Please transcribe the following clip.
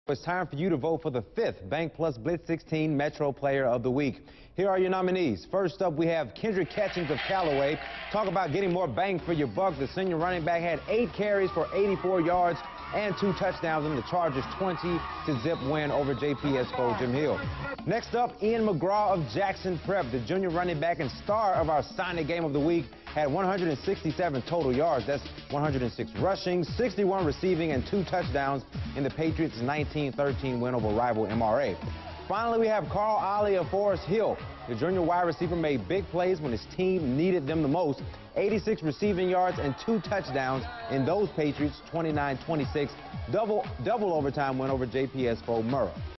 It's time for you to vote for the 5th BankPlus Blitz 16 Metro Player of the Week. Here are your nominees. First up, we have Kendrick Catchings of Callaway. Talk about getting more bang for your buck. The senior running back had 8 carries for 84 yards and 2 touchdowns in the Chargers' 20-0 win over JPS foe Jim Hill. Next up, Ian McGraw of Jackson Prep. The junior running back and star of our Sonic Game of the Week had 167 total yards. That's 106 rushing, 61 receiving, and 2 touchdowns in the Patriots' 19-13 win over rival MRA. Finally, we have Carl Ollie of Forest Hill. The junior wide receiver made big plays when his team needed them the most. 86 receiving yards and 2 touchdowns in those Patriots' 29-26 double overtime win over JPS foe Murrah.